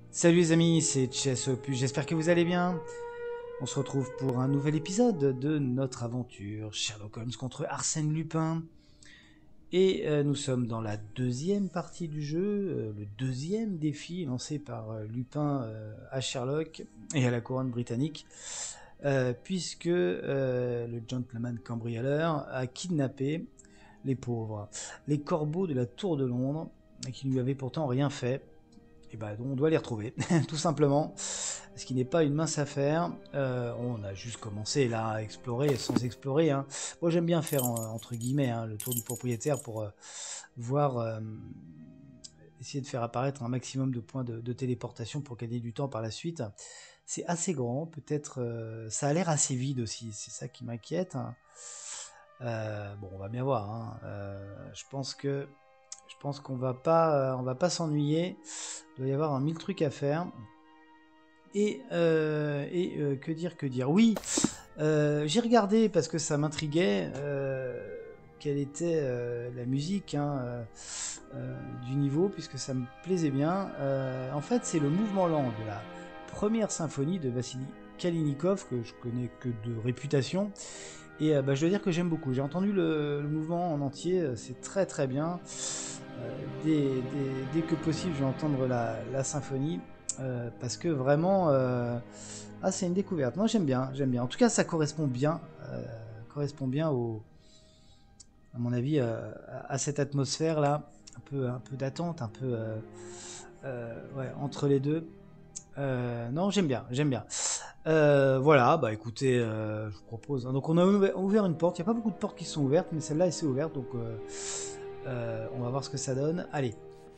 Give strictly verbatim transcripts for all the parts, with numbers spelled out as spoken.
Salut les amis, c'est Chess Opus, j'espère que vous allez bien. On se retrouve pour un nouvel épisode de notre aventure Sherlock Holmes contre Arsène Lupin. Et euh, nous sommes dans la deuxième partie du jeu, euh, le deuxième défi lancé par euh, Lupin euh, à Sherlock et à la couronne britannique, euh, puisque euh, le gentleman cambrioleur a kidnappé les pauvres, les corbeaux de la tour de Londres, qui ne lui avaient pourtant rien fait. Et ben, on doit les retrouver, tout simplement, ce qui n'est pas une mince affaire. Euh, on a juste commencé là à explorer sans explorer. Hein. Moi, j'aime bien faire en, entre guillemets hein, le tour du propriétaire pour euh, voir, euh, essayer de faire apparaître un maximum de points de, de téléportation pour gagner du temps par la suite. C'est assez grand, peut-être. Euh, ça a l'air assez vide aussi, c'est ça qui m'inquiète. Hein. Euh, bon, on va bien voir. Hein. Euh, je pense que je pense qu'on va pas, on va pas s'ennuyer. Il doit y avoir un mille trucs à faire. Et, euh, et euh, que dire, que dire. Oui, euh, j'ai regardé parce que ça m'intriguait euh, quelle était euh, la musique hein, euh, euh, du niveau, puisque ça me plaisait bien. Euh, en fait, c'est le mouvement lent de la première symphonie de Vassili Kalinikov, que je connais que de réputation. Et euh, bah, je dois dire que j'aime beaucoup. J'ai entendu le, le mouvement en entier, c'est très très bien. Euh, dès, dès, dès que possible, je vais entendre la, la symphonie. Euh, parce que vraiment, euh, ah, c'est une découverte. Moi, j'aime bien, j'aime bien. En tout cas, ça correspond bien, euh, correspond bien au, à mon avis, euh, à cette atmosphère-là, un peu, un peu d'attente, un peu, euh, euh, ouais, entre les deux. Euh, non, j'aime bien, j'aime bien. Euh, voilà, bah écoutez, euh, je vous propose. Hein, donc, on a ouvert, ouvert une porte. Il n'y a pas beaucoup de portes qui sont ouvertes, mais celle-là, elle s'est ouverte, donc euh, euh, on va voir ce que ça donne. Allez.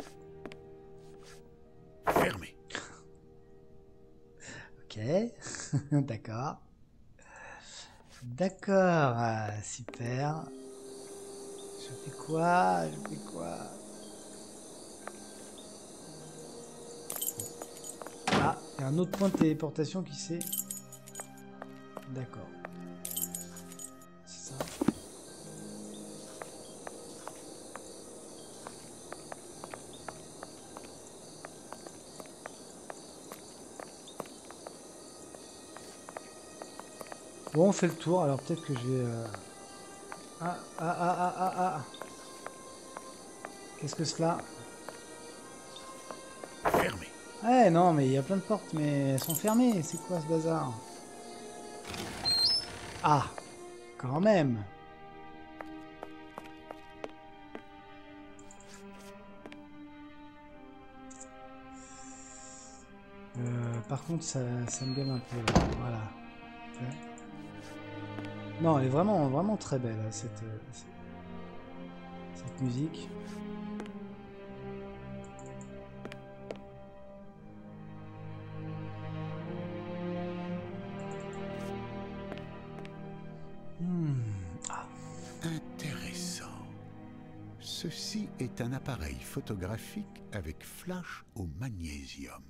Fermé. Ok, d'accord. D'accord, ah, super. Je fais quoi Je fais quoi Ah, il y a un autre point de téléportation qui s'est... D'accord. C'est ça. Bon, on fait le tour, alors peut-être que je vais... Euh... Ah, ah, ah, ah, ah, ah. Qu'est-ce que cela Fermé. Eh non, mais il y a plein de portes, mais elles sont fermées. C'est quoi ce bazar Ah, quand même. Euh, par contre, ça, ça me gêne un peu. Là. Voilà. Okay. Non, elle est vraiment, vraiment très belle, cette, cette, cette musique. Hmm. Ah. Intéressant. Ceci est un appareil photographique avec flash au magnésium.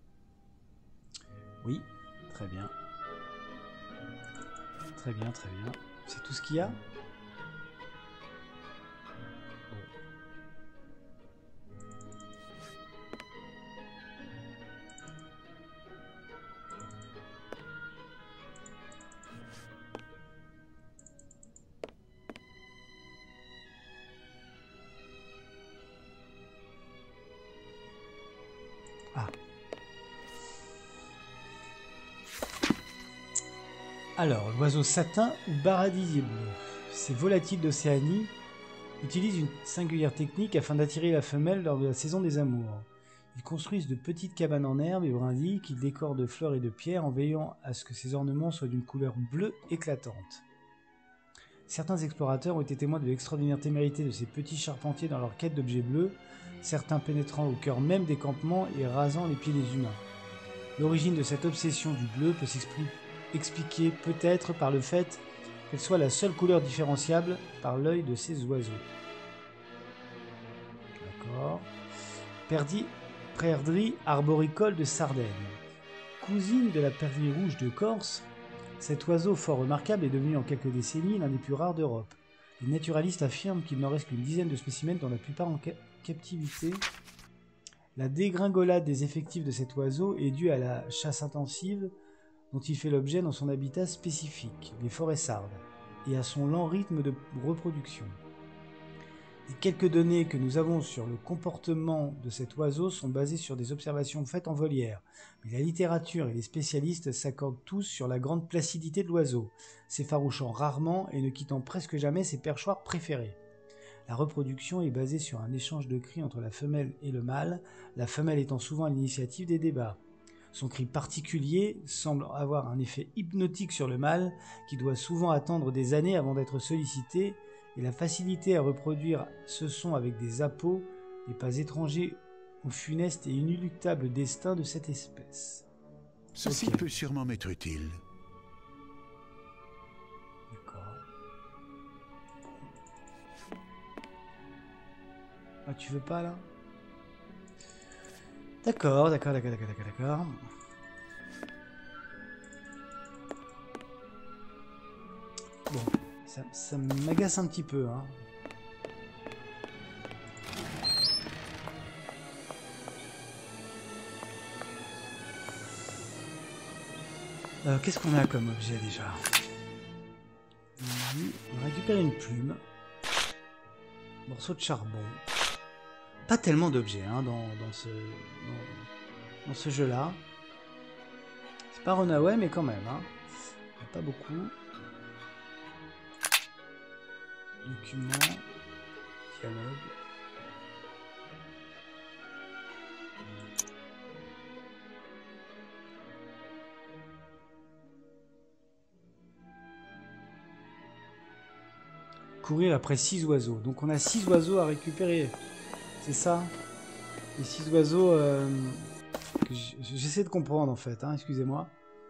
Oui, très bien. Très bien, très bien. C'est tout ce qu'il y a ? Ah. Alors, l'oiseau satin ou baradisier bleu. Ces volatiles d'Océanie utilisent une singulière technique afin d'attirer la femelle lors de la saison des amours. Ils construisent de petites cabanes en herbe et brindilles qu'ils décorent de fleurs et de pierres en veillant à ce que ces ornements soient d'une couleur bleue éclatante. Certains explorateurs ont été témoins de l'extraordinaire témérité de ces petits charpentiers dans leur quête d'objets bleus, certains pénétrant au cœur même des campements et rasant les pieds des humains. L'origine de cette obsession du bleu peut s'expliquer peut-être par le fait qu'elle soit la seule couleur différenciable par l'œil de ces oiseaux. D'accord. Perdi, Perdrix arboricole de Sardaigne. Cousine de la perdrix rouge de Corse, cet oiseau fort remarquable est devenu en quelques décennies l'un des plus rares d'Europe. Les naturalistes affirment qu'il n'en reste qu'une dizaine de spécimens dont la plupart en ca- captivité La dégringolade des effectifs de cet oiseau est due à la chasse intensive dont il fait l'objet dans son habitat spécifique, les forêts sardes, et à son lent rythme de reproduction. Les quelques données que nous avons sur le comportement de cet oiseau sont basées sur des observations faites en volière, mais la littérature et les spécialistes s'accordent tous sur la grande placidité de l'oiseau, s'effarouchant rarement et ne quittant presque jamais ses perchoirs préférés. La reproduction est basée sur un échange de cris entre la femelle et le mâle, la femelle étant souvent à l'initiative des débats. Son cri particulier semble avoir un effet hypnotique sur le mâle, qui doit souvent attendre des années avant d'être sollicité, et la facilité à reproduire ce son avec des appos n'est pas étranger au funeste et inéluctable destin de cette espèce. Ceci Ok. peut sûrement m'être utile. D'accord. Ah, tu veux pas, là? D'accord, d'accord, d'accord, d'accord, d'accord, d'accord. Bon, ça, ça m'agace un petit peu, hein. Euh, Qu'est-ce qu'on a comme objet déjà? On va récupérer une plume. Morceau de charbon. Pas tellement d'objets hein, dans, dans ce, dans, dans ce jeu-là. C'est pas Runaway, mais quand même. Hein. Il n'y a pas beaucoup. Documents. Dialogue. Courir après six oiseaux. Donc on a six oiseaux à récupérer. C'est ça? Les six oiseaux euh, que j'essaie de comprendre en fait. Hein, excusez-moi.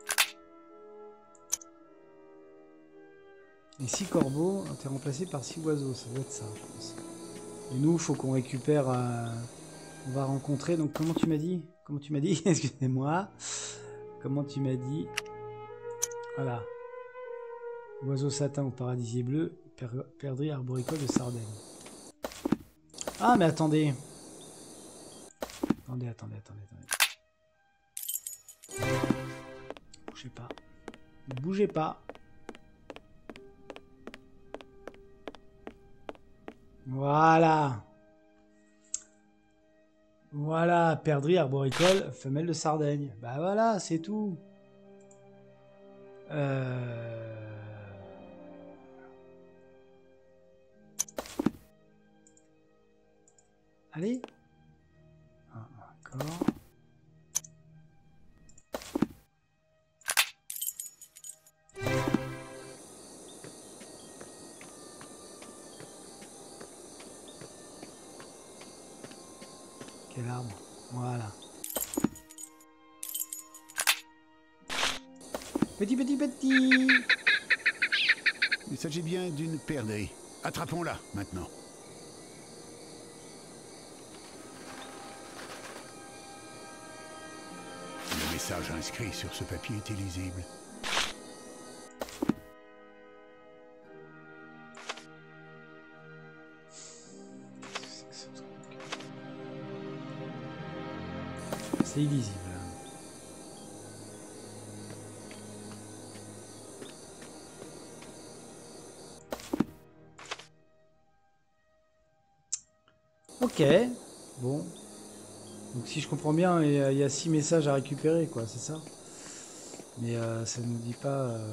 Les six corbeaux ont été remplacés par six oiseaux. Ça doit être ça, je pense. Et nous, il faut qu'on récupère... Euh, on va rencontrer... Donc comment tu m'as dit? Comment tu m'as dit? Excusez-moi. Comment tu m'as dit? Voilà. Oiseau satin au paradisier bleu. Per perdrix arboricole de Sardaigne. Ah, mais attendez. Attendez, attendez, attendez, attendez. Bougez pas. Ne bougez pas. Voilà. Voilà, perdrix arboricole, femelle de Sardaigne. Bah voilà, c'est tout. Euh... Allez. Ah, d'accord. Quel arbre? Voilà. Petit, petit, petit. Il s'agit bien d'une perdrix. Attrapons-la, maintenant. Le message inscrit sur ce papier est illisible. C'est illisible. Ok, bon. Donc si je comprends bien, il y a, il y a six messages à récupérer, quoi, c'est ça? Mais euh, ça ne nous dit pas... Euh...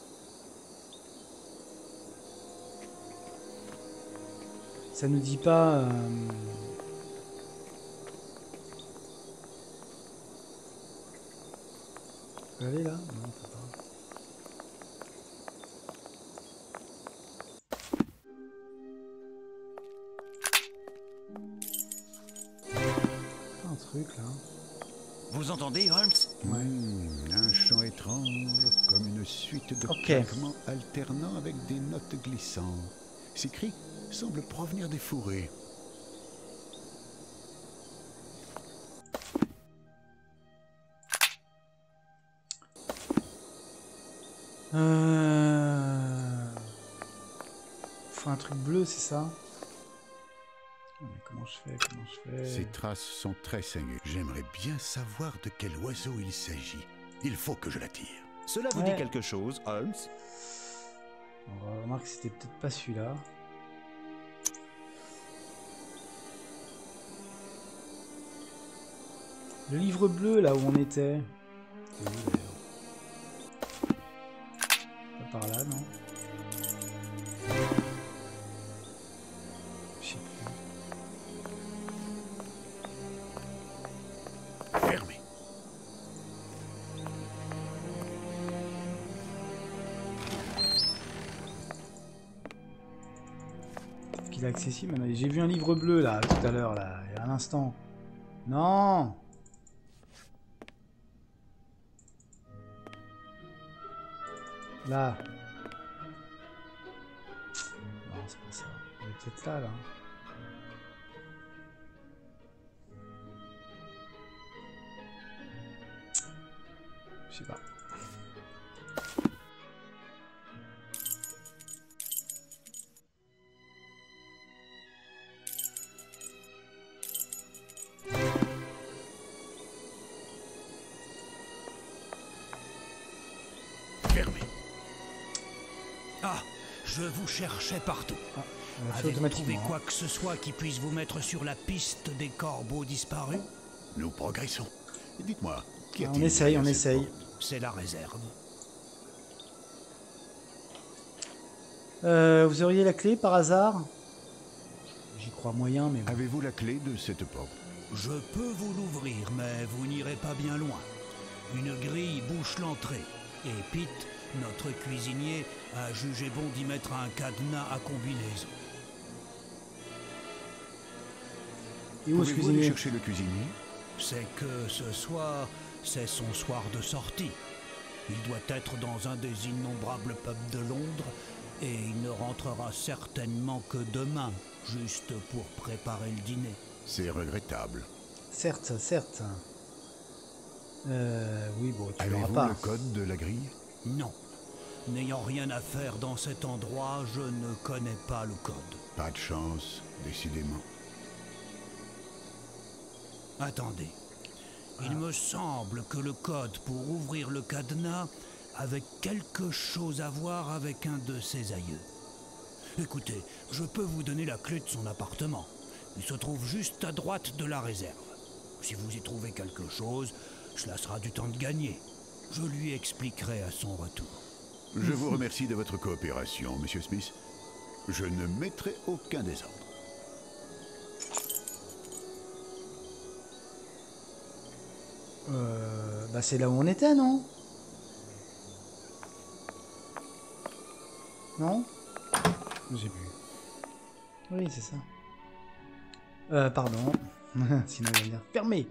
Ça nous dit pas... Euh... On peut aller là? Non, on peut pas. Un truc là. Vous entendez, Holmes? Ouais. Mmh, un chant étrange, comme une suite de Ok. claquements alternant avec des notes glissantes. Ces cris semblent provenir des fourrés. Euh... Faut un truc bleu, c'est ça? Mais comment je fais, comment je fais? Ces traces sont très singulières. J'aimerais bien savoir de quel oiseau il s'agit. Il faut que je l'attire. Cela vous Ouais. dit quelque chose, Holmes? On remarque que c'était peut-être pas celui-là. Le livre bleu, là où on était. C'est où, d'ailleurs? Pas par là, non? Je sais plus. Fermé. Est-ce qu'il est accessible maintenant? J'ai vu un livre bleu, là, tout à l'heure, là, il y a un instant. Non! Là. Non, c'est pas ça. Il est peut-être là, là. Je sais pas. Fermé. Ah, je vous cherchais partout. Ah, on a fait Avez-vous trouvé automatiquement. quoi que ce soit qui puisse vous mettre sur la piste des corbeaux disparus? Nous progressons. Dites-moi, qu'y Ah, a-t-il on essaye, derrière on cette essaye. porte? C'est la réserve. Euh, vous auriez la clé par hasard? J'y crois moyen, mais bon. Avez-vous la clé de cette porte? Je peux vous l'ouvrir, mais vous n'irez pas bien loin. Une grille bouche l'entrée. Et Pete, notre cuisinier, a jugé bon d'y mettre un cadenas à combinaison. Et où est-ce Pouvez-vous aller cuisinier? chercher le cuisinier? C'est que ce soir, c'est son soir de sortie. Il doit être dans un des innombrables pubs de Londres et il ne rentrera certainement que demain, juste pour préparer le dîner. C'est regrettable. Certes, certes. Euh, oui, bon, tu l'auras Avez-vous pas. le code de la grille? Non. N'ayant rien à faire dans cet endroit, je ne connais pas le code. Pas de chance, décidément. Attendez. Il me semble que le code pour ouvrir le cadenas avait quelque chose à voir avec un de ses aïeux. Écoutez, je peux vous donner la clé de son appartement. Il se trouve juste à droite de la réserve. Si vous y trouvez quelque chose, cela sera du temps de gagner. Je lui expliquerai à son retour. Je vous remercie de votre coopération, Monsieur Smith. Je ne mettrai aucun désordre. Euh, bah c'est là où on était, non? Non? J'ai plus. Oui, c'est ça. Euh, pardon. Sinon, il va dire fermé.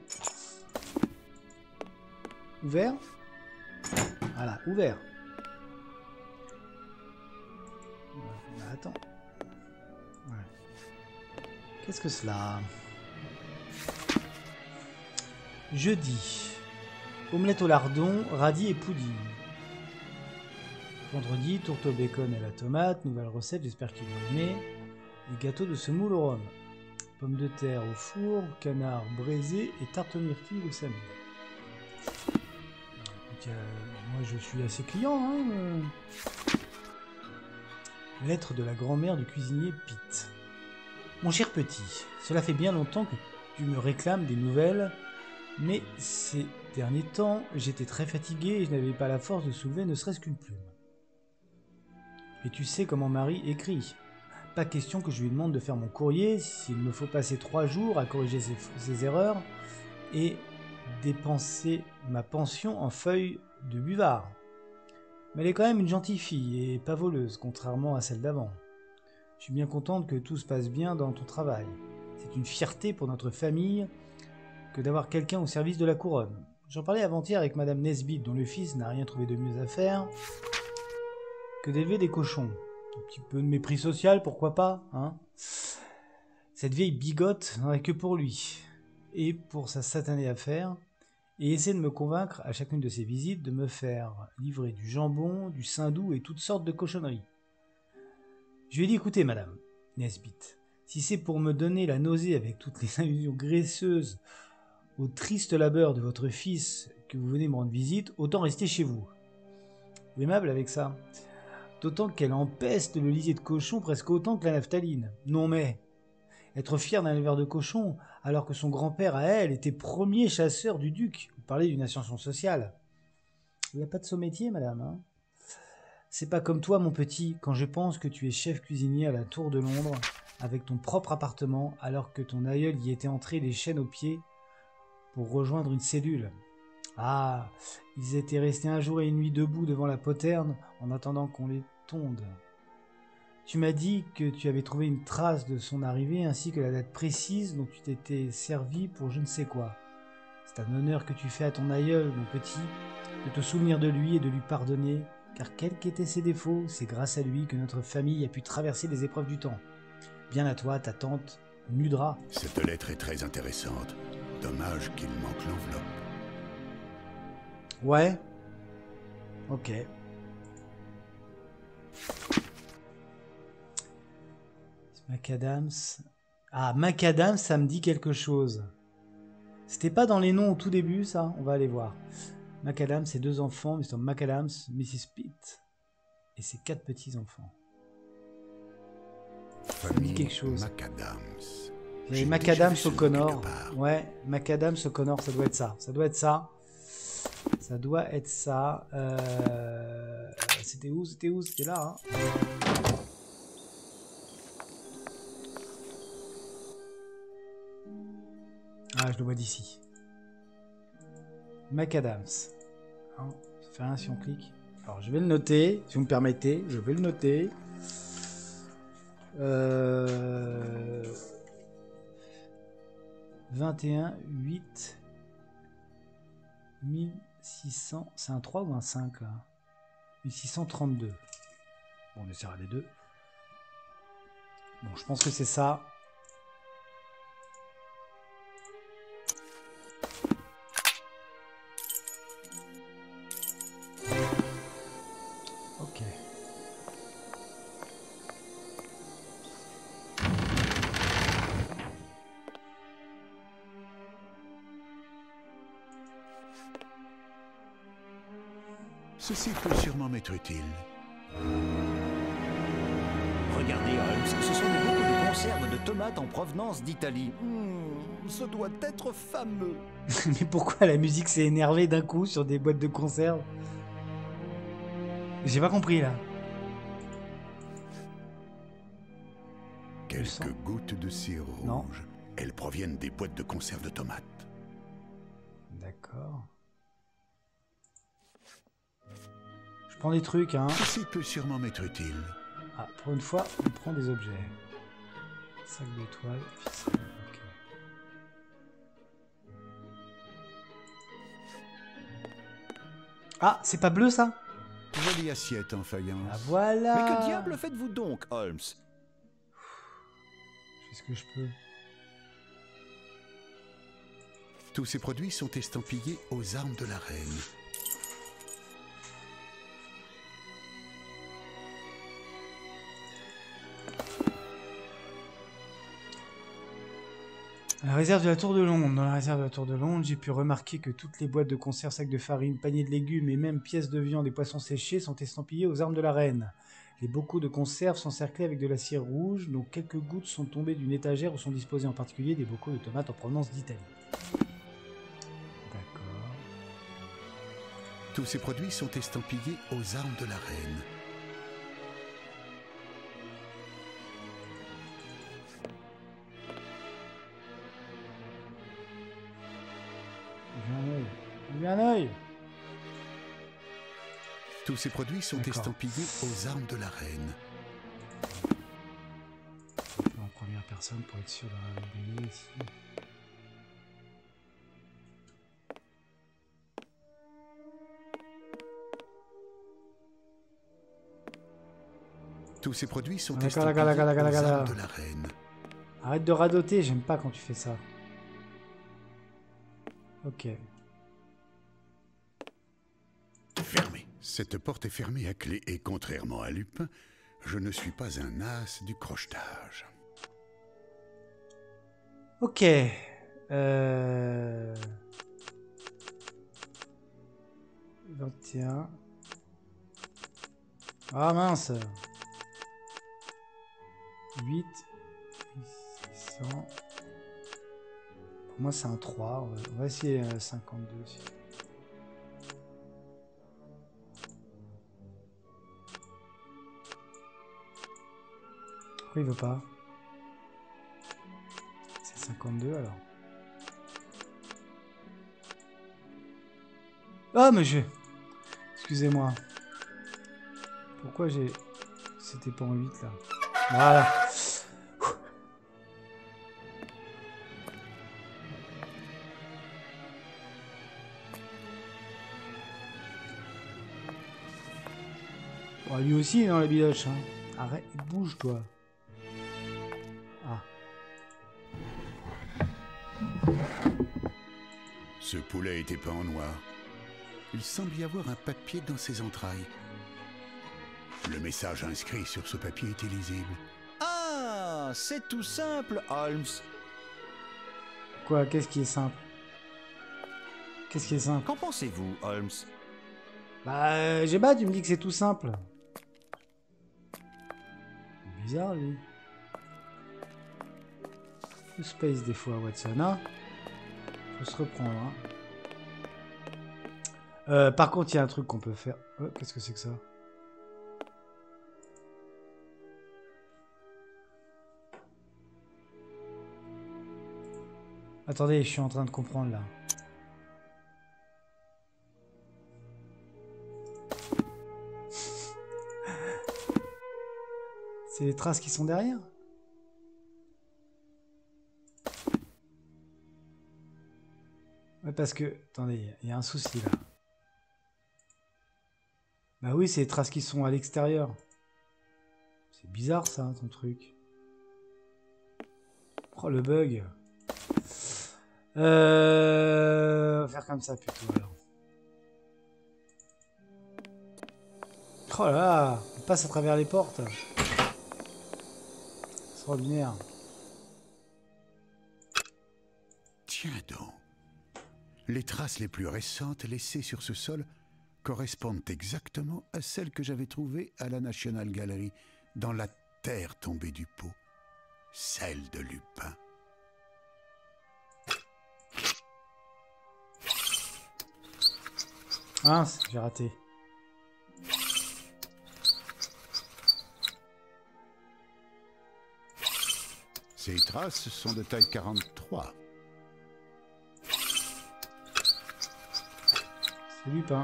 Ouvert. Voilà, ouvert. Bah, attends. Ouais. Qu'est-ce que cela? Jeudi. Omelette au lardon, radis et pudding. Vendredi, tourte au bacon et à la tomate, nouvelle recette, j'espère qu'ils vont aimer. Et gâteau de semoule au rhum. Pommes de terre au four, canard braisé et tarte aux myrtilles au samedi. Donc, euh, moi je suis assez client. Hein, euh. Lettre de la grand-mère du cuisinier Pete. Mon cher petit, cela fait bien longtemps que tu me réclames des nouvelles, mais ces derniers temps, j'étais très fatigué et je n'avais pas la force de soulever ne serait-ce qu'une plume. Et tu sais comment Marie écrit. Pas question que je lui demande de faire mon courrier s'il me faut passer trois jours à corriger ses, ses erreurs et dépenser ma pension en feuilles de buvard. Mais elle est quand même une gentille fille et pas voleuse, contrairement à celle d'avant. Je suis bien contente que tout se passe bien dans ton travail. C'est une fierté pour notre famille que d'avoir quelqu'un au service de la couronne. J'en parlais avant-hier avec Madame Nesbitt, dont le fils n'a rien trouvé de mieux à faire que d'élever des cochons. Un petit peu de mépris social, pourquoi pas, hein? Cette vieille bigote n'en a que pour lui, et pour sa satanée affaire, et essaie de me convaincre à chacune de ses visites de me faire livrer du jambon, du saindoux et toutes sortes de cochonneries. Je lui ai dit, écoutez, Madame Nesbitt, Si c'est pour me donner la nausée avec toutes les allusions graisseuses au triste labeur de votre fils que vous venez me rendre visite, autant rester chez vous. Vous aimable avec ça. D'autant qu'elle empeste le lisier de cochon presque autant que la naphtaline. Non mais, être fier d'un éleveur de cochons, alors que son grand-père à elle était premier chasseur du duc. Vous parlez d'une ascension sociale. Il n'y a pas de sommétier, madame, hein. C'est pas comme toi, mon petit, quand je pense que tu es chef cuisinier à la Tour de Londres, avec ton propre appartement, alors que ton aïeul y était entré les chaînes aux pieds pour rejoindre une cellule. Ah, ils étaient restés un jour et une nuit debout devant la poterne en attendant qu'on les tonde. Tu m'as dit que tu avais trouvé une trace de son arrivée ainsi que la date précise dont tu t'étais servi pour je ne sais quoi. C'est un honneur que tu fais à ton aïeul, mon petit, de te souvenir de lui et de lui pardonner, car quels qu'étaient ses défauts, c'est grâce à lui que notre famille a pu traverser les épreuves du temps. Bien à toi, ta tante Mudra. Cette lettre est très intéressante. Dommage qu'il manque l'enveloppe. Ouais. Ok. Macadams. Ah, Macadams, ça me dit quelque chose. C'était pas dans les noms au tout début, ça? On va aller voir. Macadams, ses deux enfants, mister Macadams, missus Pitt et ses quatre petits-enfants. Ça me dit quelque chose. Macadams. Vous avez Macadams O'Connor. Ouais, Macadams O'Connor, ça doit être ça. Ça doit être ça. Ça doit être ça. Euh... C'était où? C'était où? C'était là, hein. Ah, je le vois d'ici. Macadams. Hein, ça fait rien si on clique. Alors, je vais le noter, si vous me permettez. Je vais le noter. Euh... vingt et un, huit, mille six cents. C'est un trois ou un cinq, là? mille six cent trente-deux. Bon, on essaiera les deux. Bon, je pense que c'est ça. Ok. Ceci peut sûrement m'être utile. Regardez, Holmes, ce sont des bocaux de conserve de tomates en provenance d'Italie. Mmh, ce doit être fameux. Mais pourquoi la musique s'est énervée d'un coup sur des boîtes de conserve? J'ai pas compris, là. Quelques gouttes de cire Non. rouge. Elles proviennent des boîtes de conserve de tomates. D'accord. Je prends des trucs, hein. Ceci peut sûrement m'être utile. Ah, pour une fois, on prend des objets. Sac de toile, ficelle, ok. Ah, c'est pas bleu, ça? Jolie assiette en faïence. Ah, voilà. Mais que diable faites-vous donc, Holmes? Je fais ce que je peux. Tous ces produits sont estampillés aux armes de la reine. À la réserve de la Tour de Londres. Dans la réserve de la Tour de Londres, j'ai pu remarquer que toutes les boîtes de conserve, sacs de farine, paniers de légumes et même pièces de viande et poissons séchés sont estampillées aux armes de la reine. Les bocaux de conserve sont cerclés avec de la cire rouge, dont quelques gouttes sont tombées d'une étagère où sont disposés en particulier des bocaux de tomates en provenance d'Italie. D'accord. Tous ces produits sont estampillés aux armes de la reine. J'ai un œil. J'ai un œil. Tous ces produits sont D'accord. estampillés aux armes de la reine. En première personne pour être sûr de rien oublier ici. Tous ces produits sont D'accord, estampillés d'accord, d'accord, d'accord, aux d'accord. armes de la reine. Arrête de radoter, j'aime pas quand tu fais ça. Ok. Fermée. Cette porte est fermée à clé et contrairement à Lupin, je ne suis pas un as du crochetage. Ok. Euh... vingt et un. Ah mince. huit. six cents. Pour moi, c'est un trois. On va, on va essayer euh, cinquante-deux aussi. Pourquoi il veut pas? C'est cinquante-deux alors. Ah, mais je... Excusez-moi. Pourquoi j'ai... C'était pas en huit là. Voilà. Bon, lui aussi il est dans la biloche. Hein. Arrête, bouge-toi. Ah. Ce poulet était peint en noir. Il semble y avoir un papier dans ses entrailles. Le message inscrit sur ce papier était lisible. Ah, c'est tout simple, Holmes. Quoi? Qu'est-ce qui est simple? Qu'est-ce qui est simple? Qu'en pensez-vous, Holmes? Bah, euh, j'ai pas, tu me dis que c'est tout simple. Bizarre, lui. Le space, des fois, Watson, hein. Faut se reprendre, hein. Euh, par contre, il y a un truc qu'on peut faire. Oh, qu'est-ce que c'est que ça? Attendez, je suis en train de comprendre, là. C'est les traces qui sont derrière? Ouais, parce que... Attendez, il y a un souci, là. Bah oui, c'est les traces qui sont à l'extérieur. C'est bizarre, ça, ton truc. Oh, le bug. Euh... On va faire comme ça, plutôt, alors. Oh là là, on passe à travers les portes. Extraordinaire. Tiens donc. Les traces les plus récentes laissées sur ce sol correspondent exactement à celles que j'avais trouvées à la National Gallery, dans la terre tombée du pot. Celle de Lupin. Ah, j'ai raté. Ces traces sont de taille quarante-trois. C'est Lupin.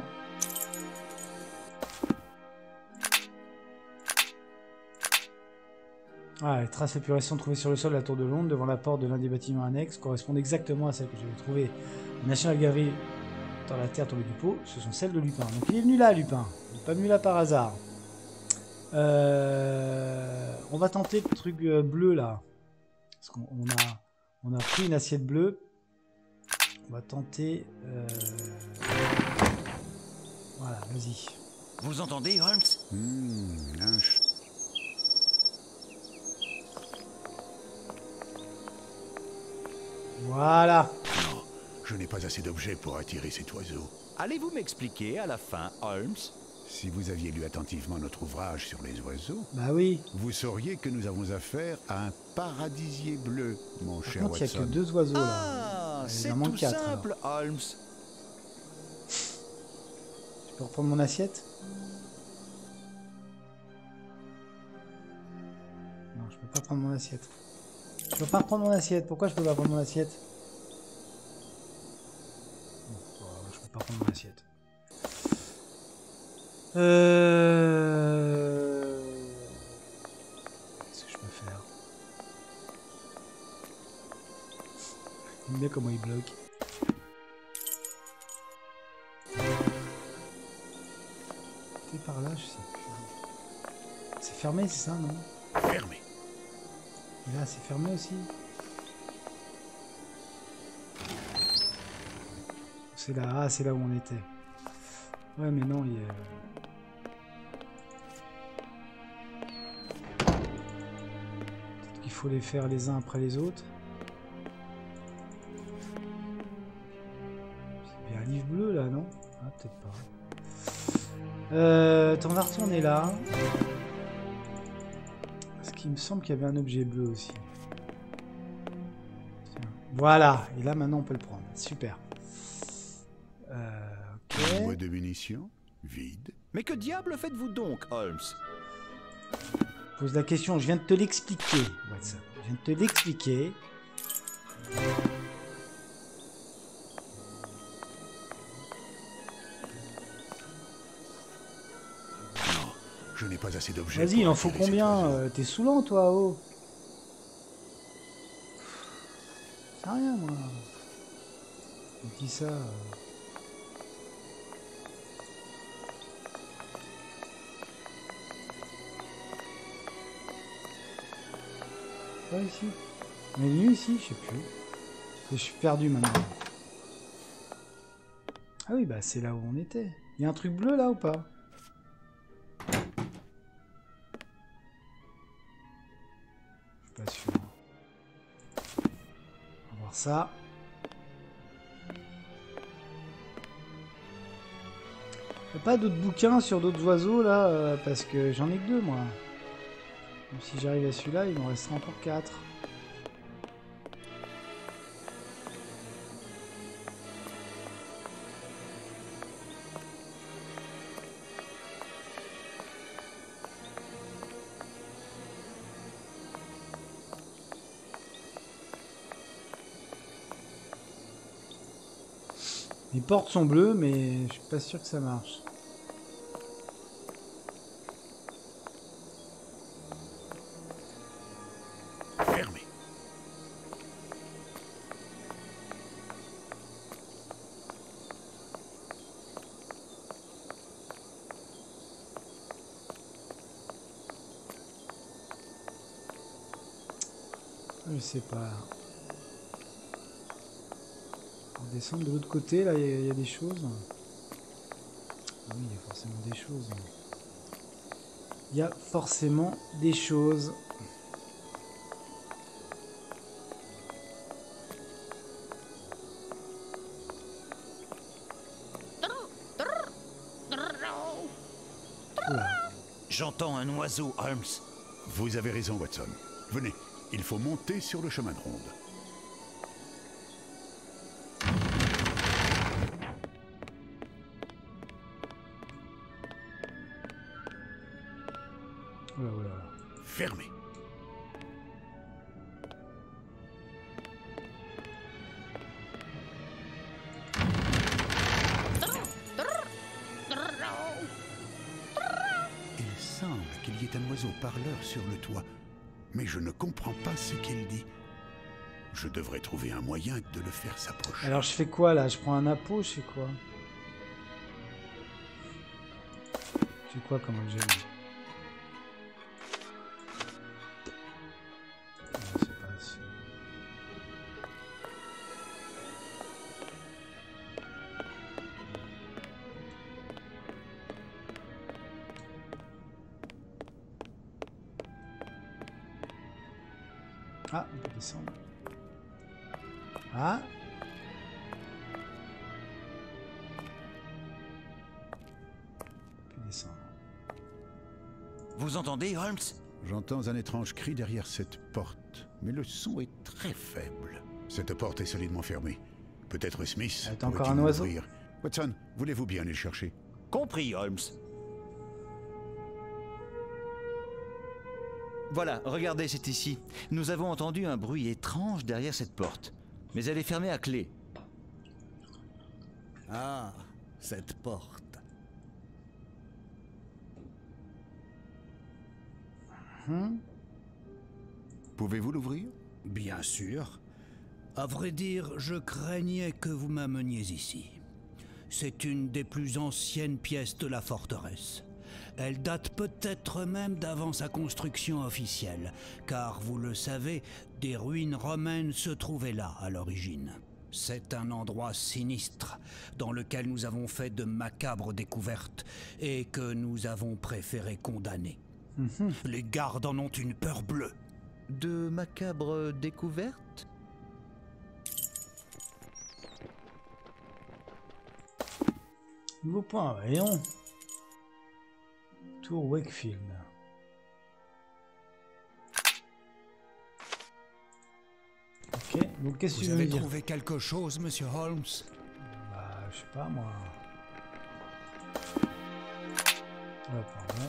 Ah, les traces les plus récentes trouvées sur le sol de la tour de Londres, devant la porte de l'un des bâtiments annexes, correspondent exactement à celles que j'avais trouvées à National Gallery dans la terre tombée du pot. Ce sont celles de Lupin. Donc il est venu là, Lupin. Il n'est pas venu là par hasard. Euh... On va tenter le truc bleu, là. Parce qu'on on a, on a pris une assiette bleue. On va tenter... Euh... Voilà, vas-y. Vous entendez, Holmes? Mmh, un ch... Voilà. Non, je n'ai pas assez d'objets pour attirer cet oiseau. Allez-vous m'expliquer à la fin, Holmes? Si vous aviez lu attentivement notre ouvrage sur les oiseaux, Bah oui. vous sauriez que nous avpeux affaire à un paradisier bleu, mon Par cher contre, il n'y a Watson. que deux oiseaux là. Ah, Il c'est en manque tout quatre, simple, Holmes. Je peux reprendre mon assiette? Non, je peux pas prendre mon assiette. Je peux pas reprendre mon assiette. Pourquoi je peux pas prendre mon assiette? Bon, je peux pas prendre mon assiette. Euh... Qu'est-ce que je peux faire? J'aime bien comment il bloque. T'es par là, je sais plus. C'est fermé, c'est ça, non? Fermé. Et là, c'est fermé aussi. C'est là, ah, c'est là où on était. Ouais, mais non, il y a... Peut-être qu'il faut les faire les uns après les autres. bleu là, non? Ah, peut-être pas. Euh, on va retourner là. Parce qu'il me semble qu'il y avait un objet bleu aussi. Tiens. Voilà, et là maintenant on peut le prendre. Super. Euh, ok. Boîte de munitions, vide. Mais que diable faites-vous donc, Holmes? Pose la question, je viens de te l'expliquer, Watson. Je viens de te l'expliquer. Non, je n'ai pas assez d'objets. Vas-y, il pour en faut attirer combien? cet oiseau. euh, T'es saoulant, toi, oh. C'est rien, moi. Je dis ça. euh. Pas ici. On est venu ici, je sais plus. Je suis perdu maintenant. Ah oui, bah c'est là où on était. Il y a un truc bleu là ou pas? Je suis pas sûr. On va voir ça. Y a pas d'autres bouquins sur d'autres oiseaux là euh, parce que j'en ai que deux moi. Même si j'arrive à celui-là, il m'en restera encore quatre. Les portes sont bleues, mais je suis pas sûr que ça marche. Fermé. Je sais pas. On descend de l'autre côté, là, il y, y a des choses. Ah oui, il y a forcément des choses. Il y a forcément des choses. Oula. J'entends un oiseau, Holmes. Vous avez raison, Watson. Venez, il faut monter sur le chemin de ronde. Oula, oula. Fermé. Il semble qu'il y ait un oiseau parleur sur le toit, mais je ne comprends pas ce qu'il dit. Je devrais trouver un moyen de le faire s'approcher. Alors je fais quoi là? Je prends un appôt, je fais quoi? Je fais quoi comme objet? Je sais pas si... Ah, on peut descendre. Ah. On peut descendre. Vous entendez, Holmes? J'entends un étrange cri derrière cette porte, mais le son est très faible. Cette porte est solidement fermée. Peut-être Smith. Attends, encore pourrait-il un oiseau? l'ouvrir. Watson, voulez-vous bien aller le chercher? Compris, Holmes. Voilà, regardez, c'est ici. Nous avons entendu un bruit étrange derrière cette porte. Mais elle est fermée à clé. Ah, cette porte. Hum? Pouvez-vous l'ouvrir? Bien sûr. À vrai dire, je craignais que vous m'ameniez ici. C'est une des plus anciennes pièces de la forteresse. Elle date peut-être même d'avant sa construction officielle, car vous le savez, des ruines romaines se trouvaient là à l'origine. C'est un endroit sinistre, dans lequel nous avons fait de macabres découvertes, et que nous avons préféré condamner. Mhm. Les gardes en ont une peur bleue. De macabres découvertes? Nouveau point, voyons. Tour Wakefield. Ok, donc qu'est-ce que tu Vous veux me avez dire? trouvé quelque chose, monsieur Holmes? Bah, je sais pas moi. Hop, voilà.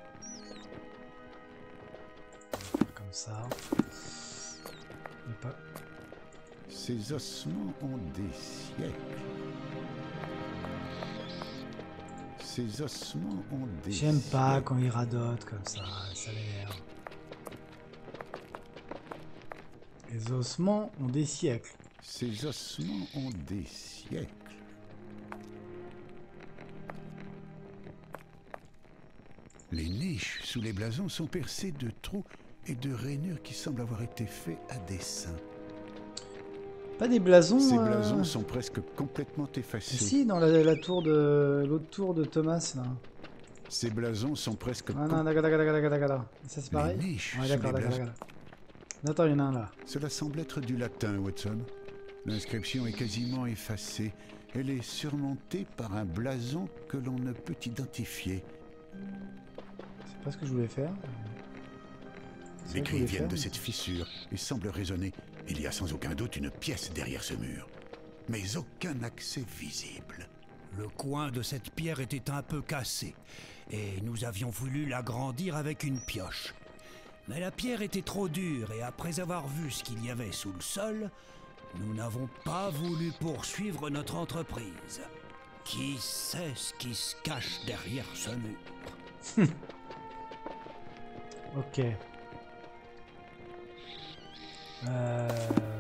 Comme ça. Mais pas... Ces ossements ont des siècles. Ces ossements ont des J'aime pas siècles. quand il radote comme ça, ça m'énerve. Les ossements ont des siècles. Ces ossements ont des siècles. Les niches sous les blasons sont percées de trous et de rainures qui semblent avoir été faits à dessein. Pas des blasons. Ces euh, blasons sont presque complètement effacés. Si, dans la, la tour de l'autre tour de Thomas là. Ces blasons sont presque Ah non, d'accord, d'accord, d'accord, d'accord, d'accord. Ça c'est pareil. Les niches Ouais, sous d'accord, les d'accord, blasons. d'accord. Attends, il y en a un là. Cela semble être du latin, Watson. L'inscription est quasiment effacée. Elle est surmontée par un blason que l'on ne peut identifier. C'est pas ce que je voulais faire. C'est Les ça que je cris voulais viennent faire, de mais- cette fissure et semblent résonner. Il y a sans aucun doute une pièce derrière ce mur, mais aucun accès visible. Le coin de cette pierre était un peu cassé, et nous avions voulu l'agrandir avec une pioche. Mais la pierre était trop dure, et après avoir vu ce qu'il y avait sous le sol, nous n'avons pas voulu poursuivre notre entreprise. Qui sait ce qui se cache derrière ce mur? Ok. Euh...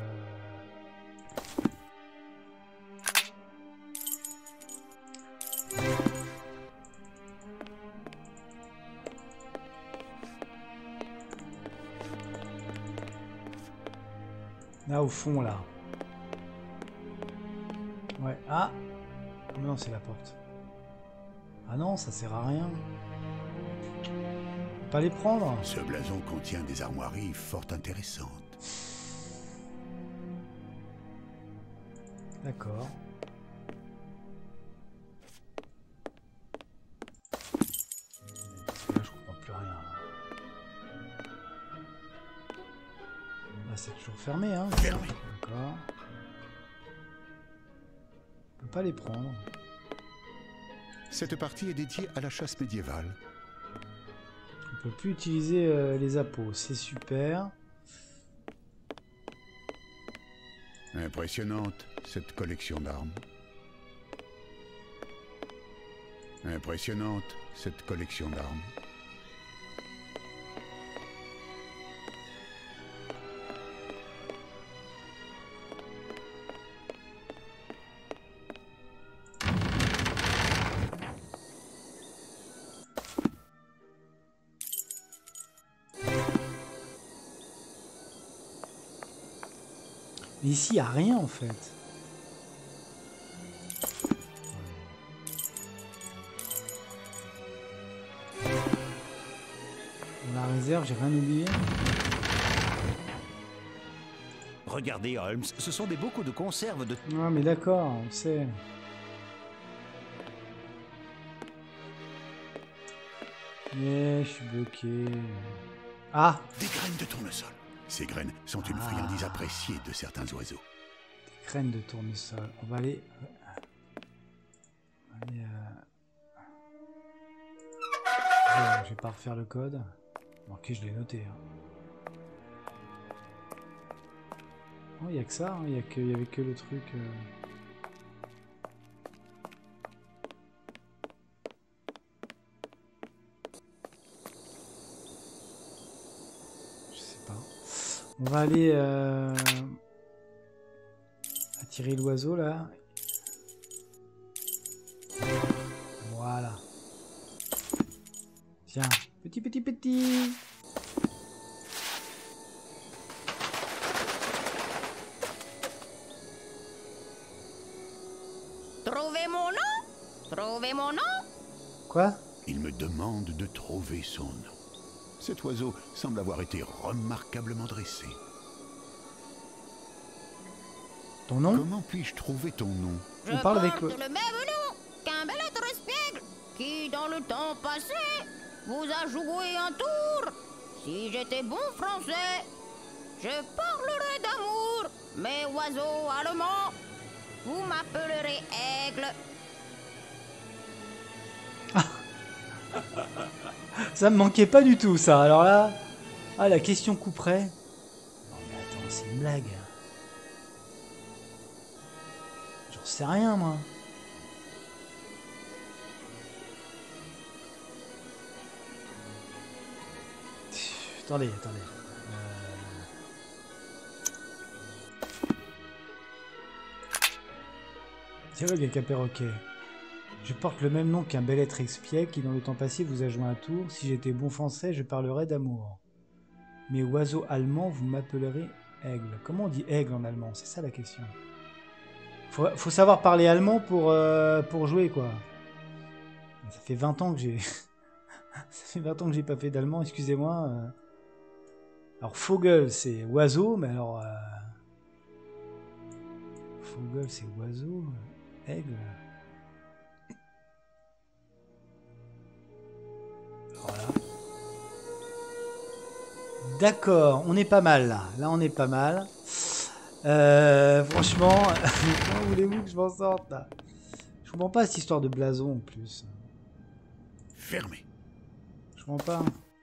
Là au fond là. Ouais. Ah. Ah non, c'est la porte. Ah non, ça sert à rien. Pas les prendre. Ce blason contient des armoiries fort intéressantes. D'accord. Parce que là, je comprends plus rien. Là, c'est toujours fermé, hein. Fermé. D'accord. On peut pas les prendre. Cette partie est dédiée à la chasse médiévale. On peut plus utiliser euh, les appos. C'est super. Impressionnante, cette collection d'armes. Impressionnante, cette collection d'armes. Mais ici, il n'y a rien en fait. Dans la réserve, j'ai rien oublié. Regardez, Holmes, ce sont des bocaux de conserve de... Ah, mais d'accord, on sait. Yeah, je suis bloqué. Ah, Des graines de tournesol. Ces graines sont une Ah. friandise appréciée de certains oiseaux. des graines de tournesol. On va aller... on va aller, euh... bon, je vais pas refaire le code. Ok, je l'ai noté. Hein. Oh, il n'y a que ça, hein. Il y, y avait que le truc... Euh... Je sais pas. On va aller... Euh... attirer l'oiseau, là. Voilà. Tiens, petit, petit, petit. Trouvez mon nom? Trouvez mon nom? Quoi? Il me demande de trouver son nom. Cet oiseau semble avoir été remarquablement dressé. Ton nom? Comment puis-je trouver ton nom? Je On parle avec porte le- le même nom qu'un bel être qui, dans le temps passé, vous a joué un tour. Si j'étais bon français, je parlerais d'amour, mais oiseau allemand, vous m'appellerez aigle. Ça me manquait pas du tout, ça. Alors là... Ah, la question couperait. Non mais attends, c'est une blague. J'en sais rien, moi. Pff, attendez, attendez. Euh... Dialogue avec un perroquet. Je porte le même nom qu'un bel être expiègle qui, dans le temps passé, vous a joué un tour. Si j'étais bon français, je parlerais d'amour. Mais oiseau allemand, vous m'appellerez aigle. Comment on dit aigle en allemand? C'est ça la question. Faut, faut savoir parler allemand pour, euh, pour jouer, quoi. Ça fait vingt ans que j'ai... ça fait vingt ans que j'ai pas fait d'allemand, excusez-moi. Alors, Vogel, c'est oiseau, mais alors... Euh... Vogel, c'est oiseau. Aigle. Voilà. D'accord, on est pas mal là. Là, on est pas mal. Euh, franchement, comment voulez-vous que je m'en sorte là? Je comprends pas cette histoire de blason en plus. Fermé. Je comprends pas.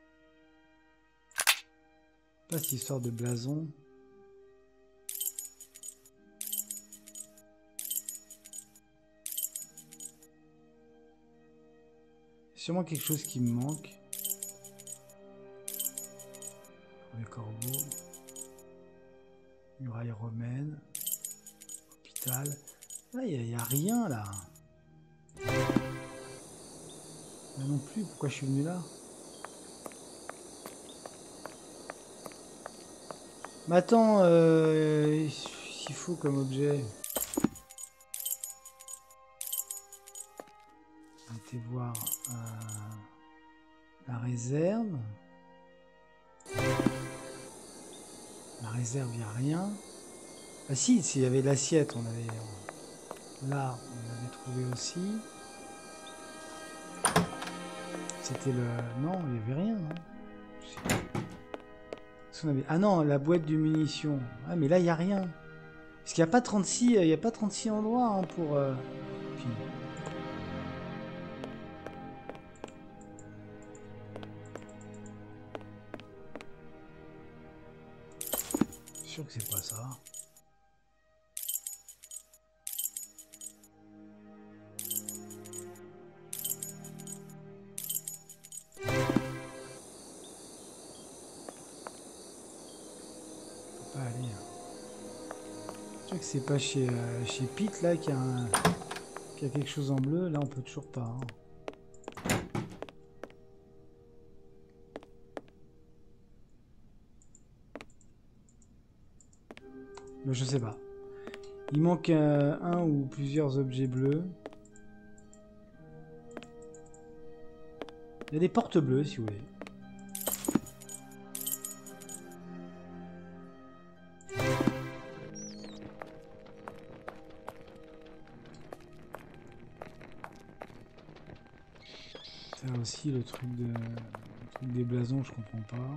Pas cette histoire de blason. Il y a sûrement quelque chose qui me manque. Les corbeaux. Muraille romaine. Hôpital. Là, il n'y a, a rien là. Là non plus, pourquoi je suis venu là? Mais attends, euh, s'il faut comme objet. On va aller voir euh, la réserve. La réserve, il n'y a rien. Ah si, s'il y avait l'assiette, on avait... Là, on l'avait trouvé aussi. C'était le... Non, il n'y avait rien, non? On avait... Ah non, la boîte de munitions. Ah, mais là, il n'y a rien. Parce qu'il n'y a pas trente-six, il n'y a pas trente-six endroits hein, pour... Euh... Puis... Je suis sûr que c'est pas ça. C'est pas chez, euh, chez Pete là qu'il y, un... qu y a quelque chose en bleu. Là on peut toujours pas. Hein. Mais je sais pas. Il manque euh, un ou plusieurs objets bleus. Il y a des portes bleues si vous voulez. Aussi le truc, de, le truc des blasons, je comprends pas.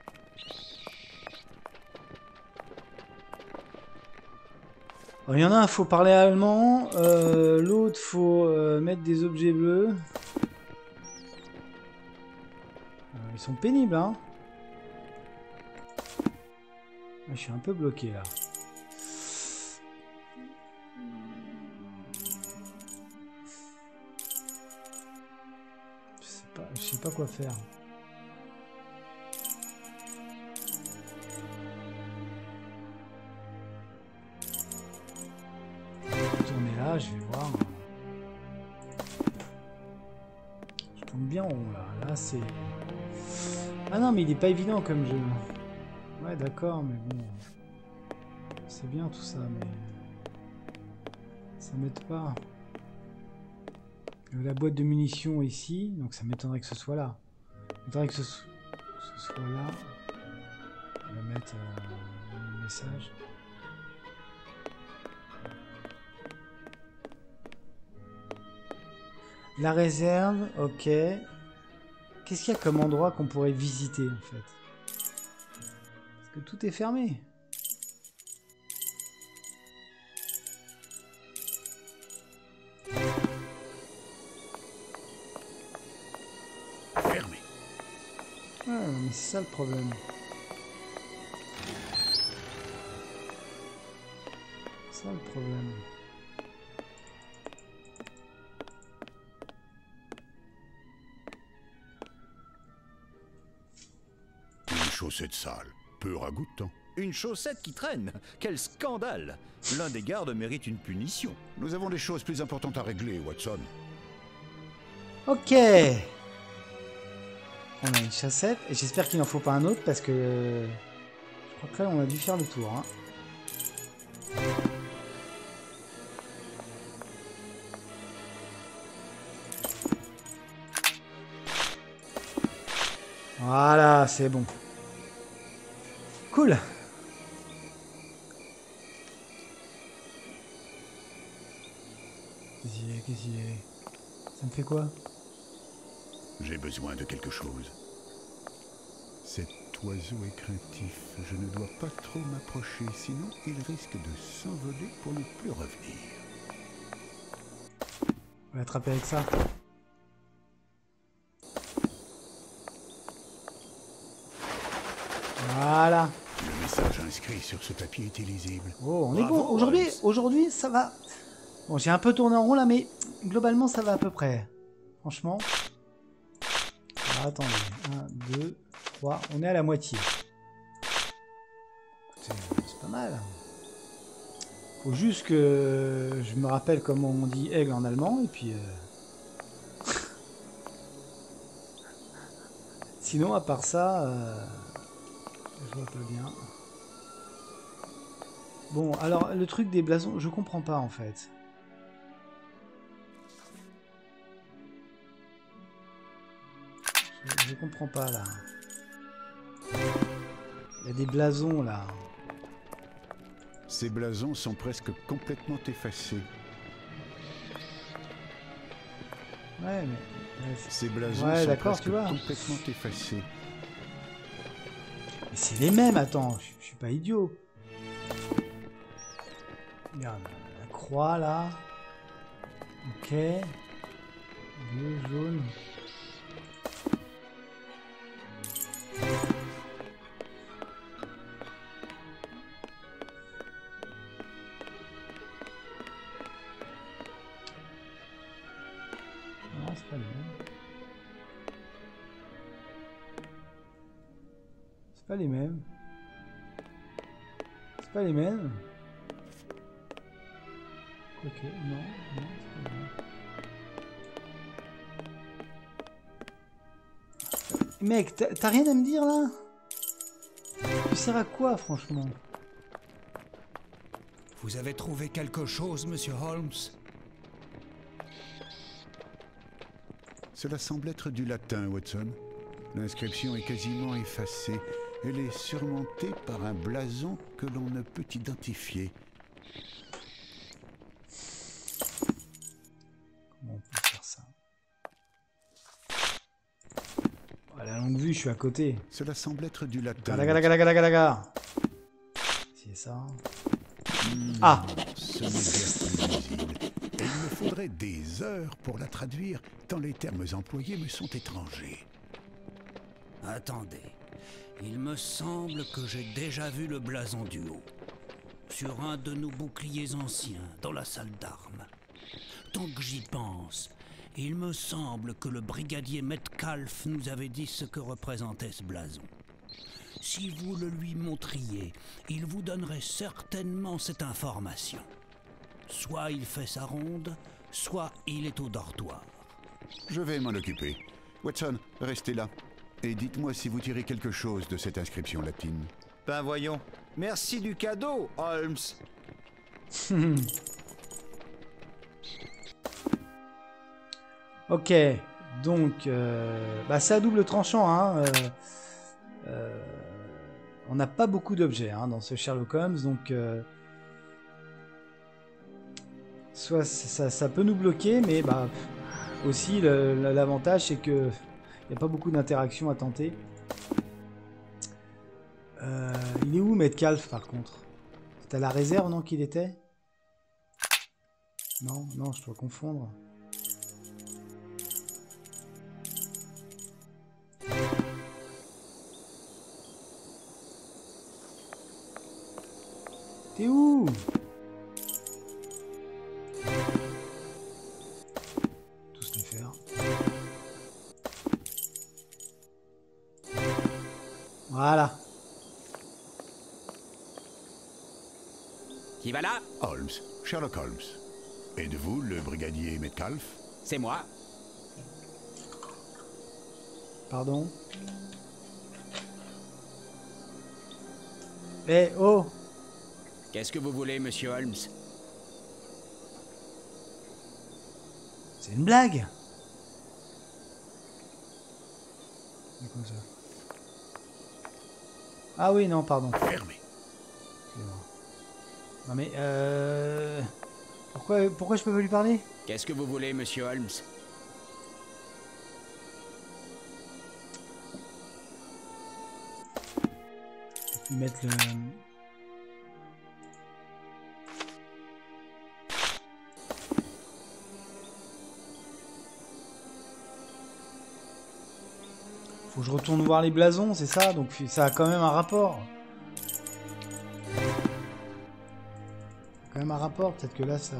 Alors, il y en a un, faut parler allemand. Euh, L'autre, faut euh, mettre des objets bleus. Euh, ils sont pénibles, hein. Je suis un peu bloqué là. Je sais pas quoi faire. Tourner là, je vais voir. Je tombe bien en haut là. Là c'est. Ah non, mais il est pas évident comme jeu. Ouais, d'accord, mais bon. C'est bien tout ça, mais. Ça m'aide pas. La boîte de munitions ici, donc ça m'étonnerait que ce soit là. Ça m'étonnerait que, que ce soit là. On va mettre euh, un message. La réserve, ok. Qu'est-ce qu'il y a comme endroit qu'on pourrait visiter, en fait? Parce que tout est fermé. Fermé. Ah, mais c'est ça le problème. C'est ça le problème. Une chaussette sale, peu ragoûtant. Une chaussette qui traîne. Quel scandale. L'un des gardes mérite une punition. Nous avons des choses plus importantes à régler, Watson. Ok. On a une chassette. Et j'espère qu'il n'en faut pas un autre parce que... Je crois que là, on a dû faire le tour. Hein. Voilà, c'est bon. Cool. Qu'est-ce qu'il y a, qu'est-ce qu'il y a? Ça me fait quoi? J'ai besoin de quelque chose. Cet oiseau est craintif. Je ne dois pas trop m'approcher, sinon il risque de s'envoler pour ne plus revenir. On va l'attraper avec ça. Voilà. Le message inscrit sur ce papier est illisible. Oh, on est Bravo, bon. Aujourd'hui, Holmes. aujourd'hui, ça va. Bon, j'ai un peu tourné en rond là, mais globalement, ça va à peu près. Franchement. Alors, attendez. un, deux, trois. On est à la moitié. C'est c'est pas mal. Faut juste que je me rappelle comment on dit aigle en allemand, et puis... euh, Sinon, à part ça... euh, Je vois pas bien. Bon, alors, le truc des blasons, je comprends pas, en fait. Je, je comprends pas, là. Il y a des blasons, là. Ces blasons sont presque complètement effacés. Ouais, mais... ouais, c'est- Ces blasons Ouais, sont d'accord, presque tu vois. complètement effacés. mais c'est les mêmes, attends, je, je suis pas idiot. Regarde, la croix, là. Ok. Bleu, jaune. Non, c'est pas les mêmes. C'est pas les mêmes. C'est pas les mêmes. Ok, non, non, c'est pas les mêmes. Mec, t'as t'as rien à me dire là? Tu sers à quoi, franchement? Vous avez trouvé quelque chose, monsieur Holmes? Cela semble être du latin, Watson. L'inscription est quasiment effacée. Elle est surmontée par un blason que l'on ne peut identifier. Comment on peut faire ça? À la longue vue, je suis à côté. Cela semble être du latin. Galaga, galaga, galaga, galaga. C'est ça. Ah! Ce n'est guère plus visible. Et il me faudrait des heures pour la traduire, tant les termes employés me sont étrangers. Attendez, il me semble que j'ai déjà vu le blason du haut. Sur un de nos boucliers anciens, dans la salle d'armes. Tant que j'y pense, il me semble que le brigadier Metcalfe nous avait dit ce que représentait ce blason. Si vous le lui montriez, il vous donnerait certainement cette information. Soit il fait sa ronde, soit il est au dortoir. Je vais m'en occuper. Watson, restez là. Et dites-moi si vous tirez quelque chose de cette inscription latine. Ben voyons. Merci du cadeau, Holmes. Ok, donc, euh, bah, c'est à double tranchant. Hein, euh, euh, on n'a pas beaucoup d'objets hein, dans ce Sherlock Holmes, donc euh, soit ça, ça peut nous bloquer, mais bah, aussi, le- le- l'avantage, c'est que il n'y a pas beaucoup d'interactions à tenter. Euh, il est où, Metcalf, par contre? C'est à la réserve, non, qu'il était? Non, non, je dois confondre. T'es où? Tous les faire. Voilà. Qui va là? Holmes, Sherlock Holmes. Êtes-vous le brigadier Metcalf? C'est moi. Pardon. Eh, oh! Qu'est-ce que vous voulez, monsieur Holmes? C'est une blague! C'est quoi ça? Ah oui, non, pardon. Fermé. Non mais, euh... Pourquoi, pourquoi je peux pas lui parler? Qu'est-ce que vous voulez, monsieur Holmes? Je vais mettre le... Faut que je retourne voir les blasons, c'est ça? Donc ça a quand même un rapport. Quand même un rapport, peut-être que là ça...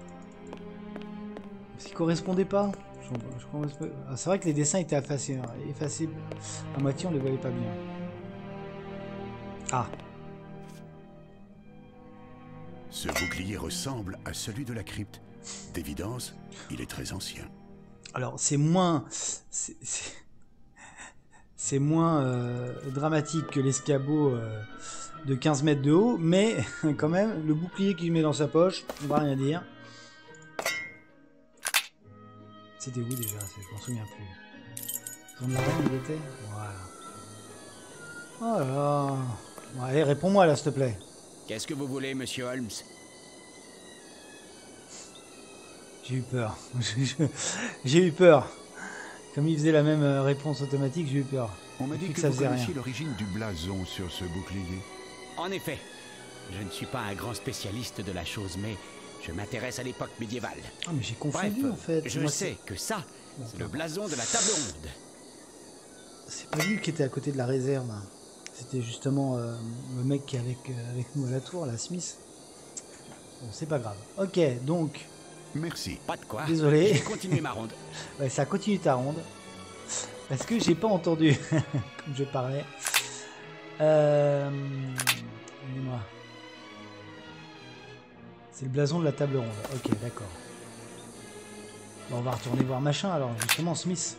Parce qu'il correspondait pas. Je, je correspond... ah, c'est vrai que les dessins étaient effacés, hein. effacés. À moitié on les voyait pas bien. Ah. Ce bouclier ressemble à celui de la crypte. D'évidence, il est très ancien. Alors c'est moins... C'est... C'est moins euh, dramatique que l'escabeau euh, de quinze mètres de haut, mais quand même, le bouclier qu'il met dans sa poche, on va rien dire. C'était où déjà? Je m'en souviens plus. Zone de la reine, il était? Voilà. Oh là là. Bon, allez, réponds-moi là, s'il te plaît. Qu'est-ce que vous voulez, monsieur Holmes? J'ai eu peur. J'ai eu peur. Comme il faisait la même réponse automatique, j'ai eu peur. On m'a dit que, que ça vous faisait connaissiez rien. l'origine du blason sur ce bouclier. En effet, je ne suis pas un grand spécialiste de la chose, mais je m'intéresse à l'époque médiévale. Ah mais j'ai Bref, confondu en fait. je Moi, sais que ça, Bon, c'est le blason de la table ronde. C'est pas lui qui était à côté de la réserve. C'était justement euh, le mec qui est avec, euh, avec nous à la tour, la Smith. Bon, c'est pas grave. Ok, donc, Merci. Pas de quoi. Désolé. Je vais continuer ma ronde. ouais, ça continue ta ronde. Parce que j'ai pas entendu, comme je parlais. Euh... Dis-moi. C'est le blason de la table ronde. Ok, d'accord. Bon, on va retourner voir machin alors, justement, Smith.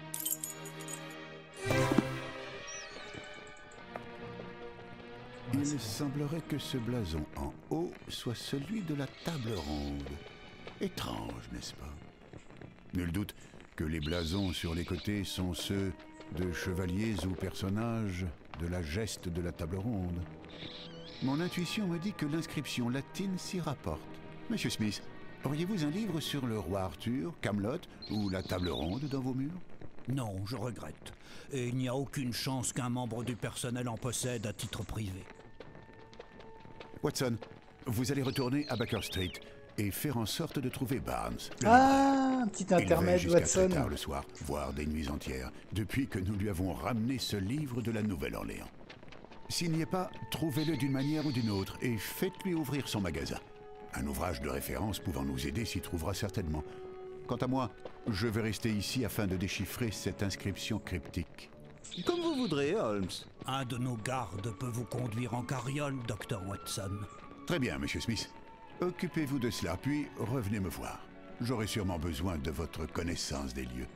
Il semblerait que ce blason en haut soit celui de la table ronde. Étrange, n'est-ce pas? Nul doute que les blasons sur les côtés sont ceux de chevaliers ou personnages de la geste de la table ronde. Mon intuition me dit que l'inscription latine s'y rapporte. Monsieur Smith, auriez-vous un livre sur le roi Arthur, Camelot ou la table ronde dans vos murs? Non, je regrette. Et il n'y a aucune chance qu'un membre du personnel en possède à titre privé. Watson, vous allez retourner à Baker Street et faire en sorte de trouver Barnes. le Ah, un petit Il veille intermède, jusqu'à très Watson. tard le soir, voire des nuits entières, depuis que nous lui avons ramené ce livre de la Nouvelle-Orléans. S'il n'y est pas, trouvez-le d'une manière ou d'une autre et faites-lui ouvrir son magasin. Un ouvrage de référence pouvant nous aider s'y trouvera certainement. Quant à moi, je vais rester ici afin de déchiffrer cette inscription cryptique. Comme vous voudrez, Holmes. Un de nos gardes peut vous conduire en carriole, docteur Watson. Très bien, monsieur Smith. Occupez-vous de cela, puis revenez me voir. J'aurai sûrement besoin de votre connaissance des lieux.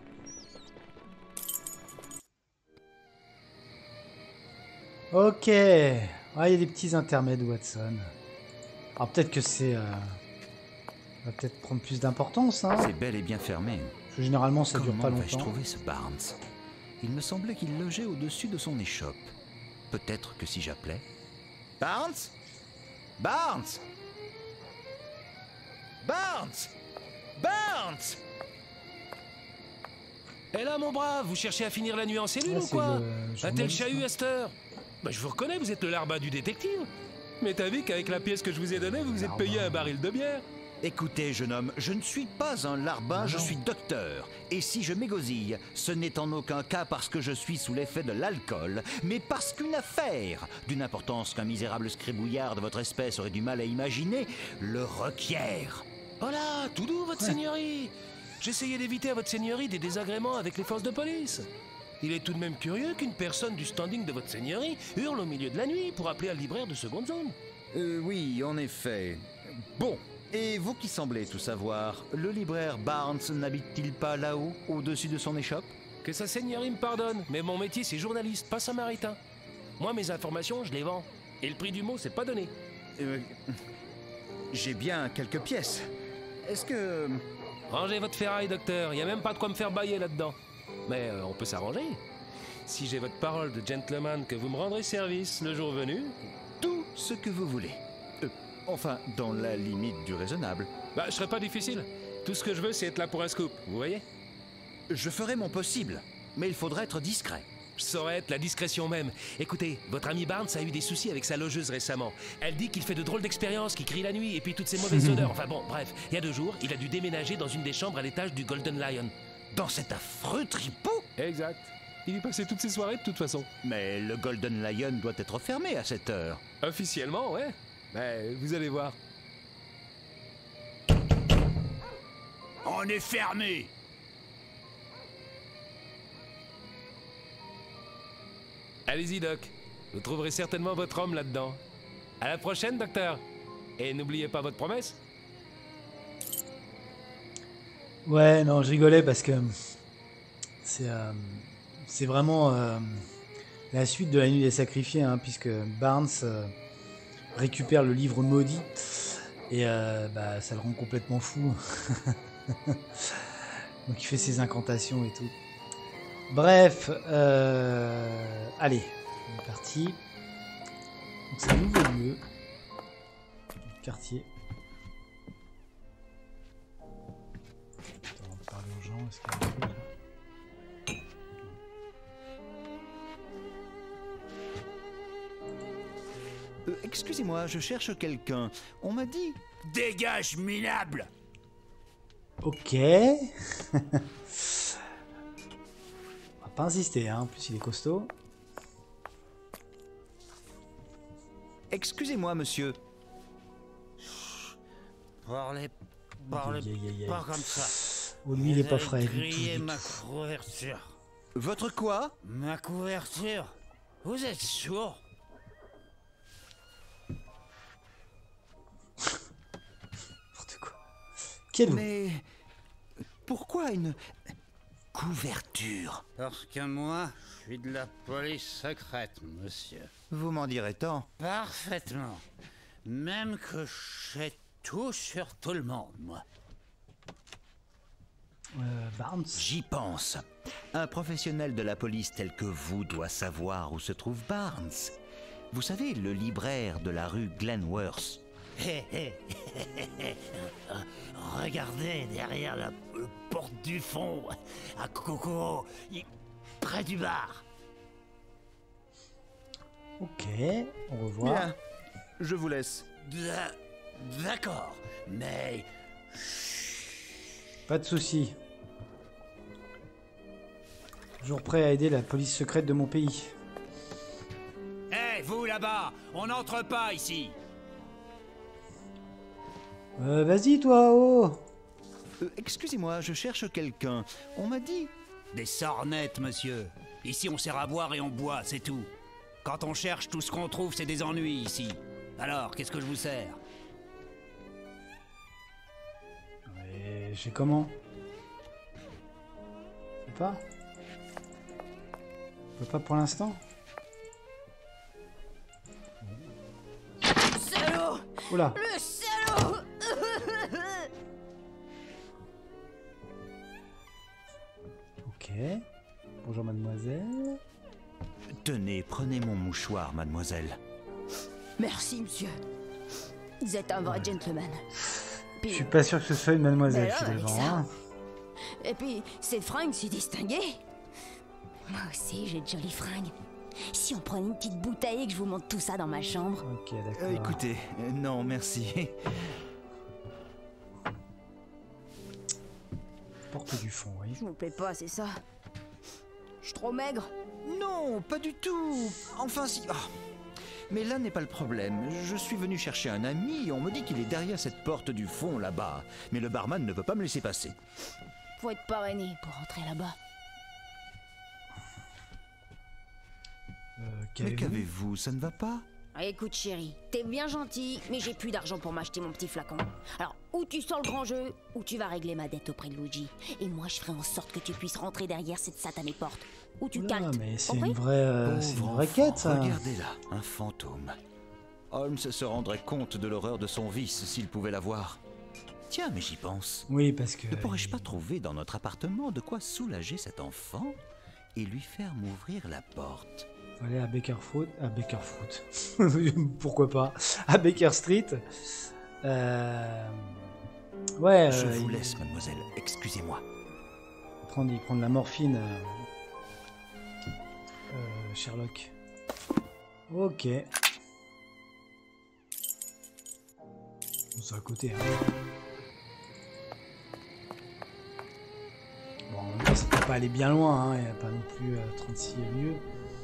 Ok. Ah, il y a des petits intermèdes, Watson. Alors peut-être que c'est... Euh... va peut-être prendre plus d'importance, hein. C'est bel et bien fermé. Parce que généralement, ça dure Comment pas vais-je longtemps. trouver ce Barnes? Il me semblait qu'il logeait au-dessus de son échoppe. Peut-être que si j'appelais... Barnes? Barnes? Barnes? Barnes? Et là, mon brave, vous cherchez à finir la nuit en cellule Ah, ou c'est quoi? le Un tel journaliste, chahut hein. à cette heure? Bah, je vous reconnais, vous êtes le larbin du détective. Mais t'as vu qu'avec la pièce que je vous ai donnée, vous vous êtes payé un baril de bière? Écoutez, jeune homme, je ne suis pas un larbin, Non, je non. suis docteur. Et si je m'égosille, ce n'est en aucun cas parce que je suis sous l'effet de l'alcool, mais parce qu'une affaire, d'une importance qu'un misérable scribouillard de votre espèce aurait du mal à imaginer, le requiert. Oh là, tout doux, votre seigneurie. J'essayais d'éviter à votre seigneurie des désagréments avec les forces de police. Il est tout de même curieux qu'une personne du standing de votre seigneurie hurle au milieu de la nuit pour appeler un libraire de seconde zone. Euh, oui, en effet. Bon, et vous qui semblez tout savoir, le libraire Barnes n'habite-t-il pas là-haut, au-dessus de son échoppe? Que sa seigneurie me pardonne, mais mon métier c'est journaliste, pas samaritain. Moi, mes informations, je les vends. Et le prix du mot, c'est pas donné. Euh, J'ai bien quelques pièces. Est-ce que... Rangez votre ferraille, docteur. Il y a même pas de quoi me faire bailler là-dedans. Mais euh, on peut s'arranger. Si j'ai votre parole de gentleman que vous me rendrez service le jour venu. Tout ce que vous voulez. Euh, enfin, dans la limite du raisonnable. Bah, je serai pas difficile. Tout ce que je veux, c'est être là pour un scoop, vous voyez? Je ferai mon possible, mais il faudra être discret. Je saurais être la discrétion même. Écoutez, votre ami Barnes a eu des soucis avec sa logeuse récemment. Elle dit qu'il fait de drôles d'expériences, qu'il crie la nuit et puis toutes ces mauvaises odeurs. Enfin bon, bref, il y a deux jours, il a dû déménager dans une des chambres à l'étage du Golden Lion. Dans cet affreux tripot? Exact. Il y passait toutes ses soirées de toute façon. Mais le Golden Lion doit être fermé à cette heure. Officiellement, ouais. Mais vous allez voir. On est fermé. Allez-y, Doc. Vous trouverez certainement votre homme là-dedans. À la prochaine, docteur. Et n'oubliez pas votre promesse. Ouais, non, je rigolais parce que c'est euh, c'est vraiment euh, la suite de la nuit des sacrifiés, hein, puisque Barnes euh, récupère le livre maudit et euh, bah, ça le rend complètement fou. Donc il fait ses incantations et tout. Bref, euh, allez, on est parti. Donc c'est un nouveau lieu, quartier. Attends, on va parler aux gens. Est-ce qu'il y a un truc, là ? Euh, excusez-moi, je cherche quelqu'un. On m'a dit... Dégage, minable. Ok. On va pas insister, hein. En plus il est costaud. Excusez-moi, monsieur. Parlez, parlez Aïe, aïe, aïe, aïe. pas comme ça. Oh, lui il est Vous pas avez frais du tout, grillé du ma tout. couverture. Votre quoi? Ma couverture. Vous êtes sourd. N'importe quoi. Qui êtes-vous ? Mais... pourquoi une... couverture? Parce que moi, je suis de la police secrète, monsieur. Vous m'en direz tant. Parfaitement. Même que je sais tout sur tout le monde, moi. Euh, Barnes. J'y pense. Un professionnel de la police tel que vous doit savoir où se trouve Barnes. Vous savez, le libraire de la rue Glenworth. Hé, hé, regardez derrière la, la porte du fond, à Coco, il- près du bar. Ok, au revoir. Bien, je vous laisse. D'a- D'accord, mais Pas de soucis. Toujours prêt à aider la police secrète de mon pays. hé, vous là-bas, on n'entre pas ici. Euh, vas-y toi, oh. Euh, excusez-moi, je cherche quelqu'un. On m'a dit... Des sornettes, monsieur. Ici, on sert à boire et on boit, c'est tout. Quand on cherche, tout ce qu'on trouve, c'est des ennuis ici. Alors, qu'est-ce que je vous sers? Mais j'ai comment? On peut pas? On peut pas pour l'instant? Salaud! Oula. Le salaud! Ok. Bonjour mademoiselle. Tenez, prenez mon mouchoir, mademoiselle. Merci, monsieur. Vous êtes un vrai gentleman. Je Puis, suis pas sûr que ce soit une mademoiselle, Mais je suis alors, avec devant. ça, hein. Et puis, ces fringues si distinguées. Moi aussi, j'ai de jolies fringues. Si on prenait une petite bouteille et que je vous montre tout ça dans ma chambre. Ok, d'accord. Euh, écoutez, euh, non, merci. Porte du fond, oui. Je me plais pas, c'est ça. Je suis trop maigre. Non, pas du tout. Enfin, si. Ah. Mais là n'est pas le problème. Je suis venu chercher un ami et on me dit qu'il est derrière cette porte du fond là-bas. Mais le barman ne veut pas me laisser passer. Faut être parrainé pour rentrer là-bas. Euh, Mais qu'avez-vous qu'avez-vous? Ça ne va pas? Écoute chérie, t'es bien gentil, mais j'ai plus d'argent pour m'acheter mon petit flacon. Alors, ou tu sors le grand jeu, ou tu vas régler ma dette auprès de Luigi. Et moi, je ferai en sorte que tu puisses rentrer derrière cette satanée porte. Ou tu Oula, caltes. mais c'est Compris une vraie, euh, c'est une Pauvre vraie enfant, quête, ça. regardez là, un fantôme. Holmes se rendrait compte de l'horreur de son vice s'il pouvait la voir. Tiens, mais j'y pense. Oui, parce que... Ne pourrais-je pas trouver dans notre appartement de quoi soulager cet enfant et lui faire m'ouvrir la porte? Faut aller à Baker Fruit, à Baker Fruit. Pourquoi pas? À Baker Street. Euh... Ouais. Je euh, vous il... laisse, mademoiselle. Excusez-moi. Il prend, il prend de la morphine. Euh... Euh, Sherlock. Ok. Bon, c'est à côté. Hein. Bon, en même temps, ça peut pas aller bien loin. Hein. Il n'y a pas non plus euh, trente-six lieux.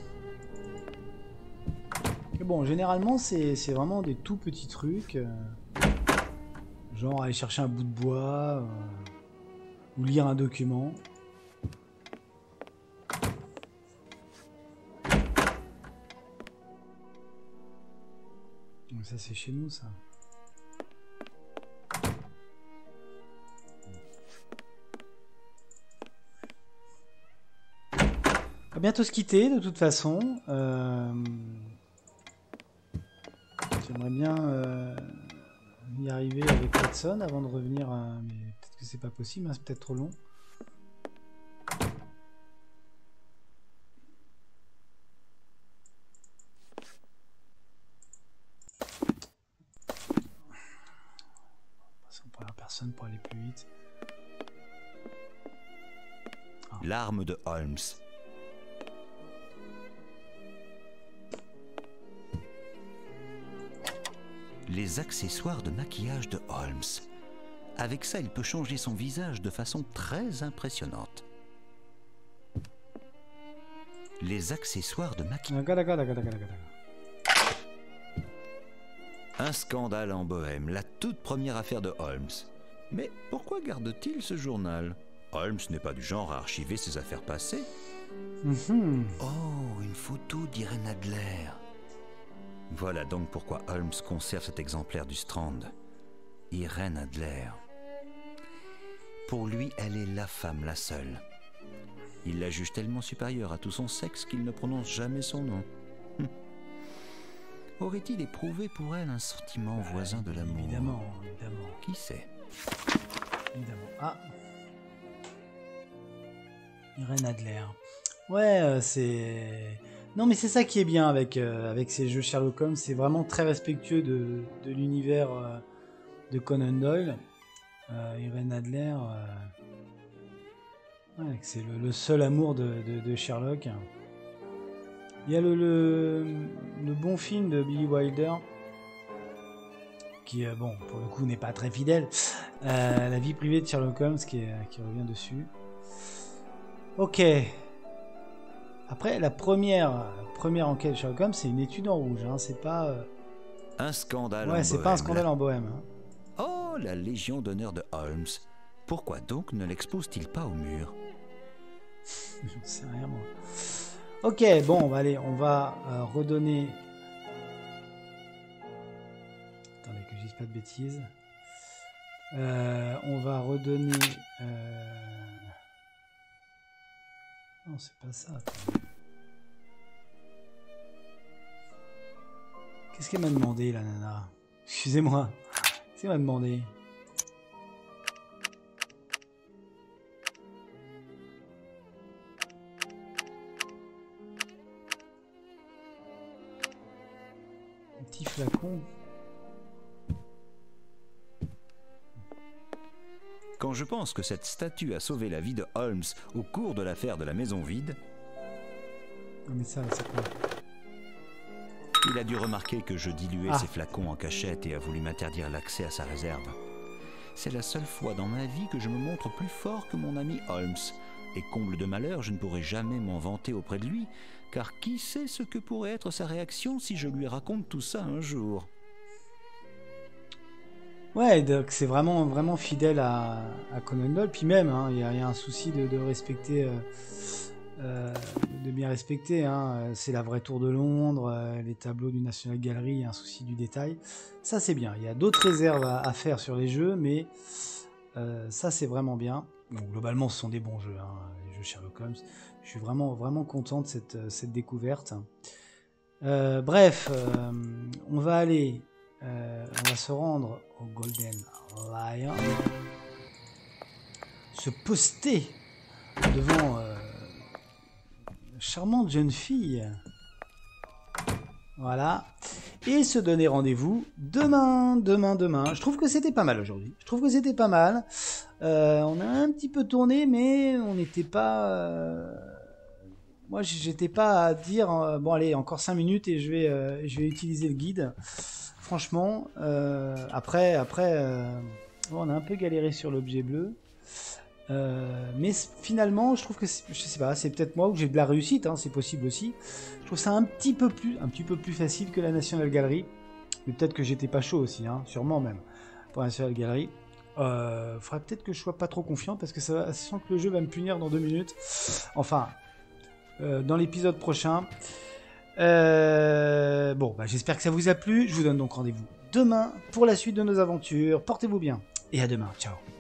Mais bon, généralement, c'est vraiment des tout petits trucs. Euh, genre aller chercher un bout de bois. Euh, ou lire un document. Donc ça, c'est chez nous, ça. On va bientôt se quitter, de toute façon. Euh... J'aimerais bien euh, y arriver avec Watson avant de revenir à... Mais peut-être que c'est pas possible, hein, c'est peut-être trop long. On va passer en première personne pour aller plus vite. Ah. L'arme de Holmes. Les accessoires de maquillage de Holmes. Avec ça, il peut changer son visage de façon très impressionnante. Les accessoires de maquillage. D'accord, d'accord, d'accord, d'accord, d'accord. Un scandale en Bohème, la toute première affaire de Holmes. Mais pourquoi garde-t-il ce journal? Holmes n'est pas du genre à archiver ses affaires passées. Mm-hmm. Oh, une photo d'Irène Adler. Voilà donc pourquoi Holmes conserve cet exemplaire du Strand. Irène Adler. Pour lui, elle est la femme, la seule. Il la juge tellement supérieure à tout son sexe qu'il ne prononce jamais son nom. Hum. Aurait-il éprouvé pour elle un sentiment voisin de l'amour? Évidemment, évidemment. Qui sait? Évidemment. Ah. Irène Adler. Ouais, euh, c'est... Non, mais c'est ça qui est bien avec, euh, avec ces jeux Sherlock Holmes. C'est vraiment très respectueux de, de l'univers euh, de Conan Doyle. Euh, Irène Adler, euh... ouais, c'est le, le seul amour de, de, de Sherlock. Il y a le, le, le bon film de Billy Wilder, qui, euh, bon, pour le coup, n'est pas très fidèle. Euh, la vie privée de Sherlock Holmes, qui, est, qui revient dessus. Ok. Après, la première, la première enquête de Sherlock Holmes, c'est une étude en rouge. Hein, c'est pas. Euh... Un scandale ouais, en c'est Bohème. pas un scandale en Bohème. Hein. Oh, la Légion d'honneur de Holmes. Pourquoi donc ne l'expose-t-il pas au mur? J'en sais rien, moi. Ok, bon, on va aller, on va euh, redonner. Attendez que je dise pas de bêtises. Euh, on va redonner. Euh... Non, c'est pas ça. Attends. Qu'est-ce qu'elle m'a demandé, la nana? Excusez-moi. Qu'est-ce qu'elle m'a demandé? Un petit flacon. Quand quand je pense que cette statue a sauvé la vie de Holmes au cours de l'affaire de la maison vide... Mais ça, c'est quoi? Il a dû remarquer que je diluais Ah. ses flacons en cachette et a voulu m'interdire l'accès à sa réserve. C'est la seule fois dans ma vie que je me montre plus fort que mon ami Holmes. Et comble de malheur, je ne pourrai jamais m'en vanter auprès de lui, car qui sait ce que pourrait être sa réaction si je lui raconte tout ça un jour. Ouais, donc c'est vraiment, vraiment fidèle à, à Conan Doyle. Puis même, il hein, y, y a un souci de, de respecter, euh, euh, de bien respecter. Hein. C'est la vraie tour de Londres, euh, les tableaux du National Gallery, il y a un souci du détail. Ça, c'est bien. Il y a d'autres réserves à, à faire sur les jeux, mais euh, ça, c'est vraiment bien. Bon, globalement, ce sont des bons jeux, hein, les jeux Sherlock Holmes. Je suis vraiment, vraiment content de cette, cette découverte. Euh, bref, euh, on va aller... Euh, on va se rendre au Golden Lion, se poster devant euh, une charmante jeune fille, voilà, et se donner rendez-vous demain, demain, demain. Je trouve que c'était pas mal aujourd'hui. Je trouve que c'était pas mal. Euh, on a un petit peu tourné, mais on n'était pas. Euh... Moi, j'étais pas à dire euh, bon allez, encore cinq minutes et je vais, euh, je vais utiliser le guide. Franchement, euh, après, après euh, on a un peu galéré sur l'objet bleu, euh, mais finalement, je trouve que je sais pas, c'est peut-être moi ou que j'ai de la réussite, hein, c'est possible aussi. Je trouve ça un petit peu plus, un petit peu plus facile que la National Gallery, mais peut-être que j'étais pas chaud aussi, hein, sûrement même pour la National Gallery. Euh, faudrait peut-être que je sois pas trop confiant parce que ça, ça sent que le jeu va me punir dans deux minutes. Enfin, euh, dans l'épisode prochain. Euh, bon, bah, j'espère que ça vous a plu. Je vous donne donc rendez-vous demain pour la suite de nos aventures. Portez-vous bien et à demain. Ciao.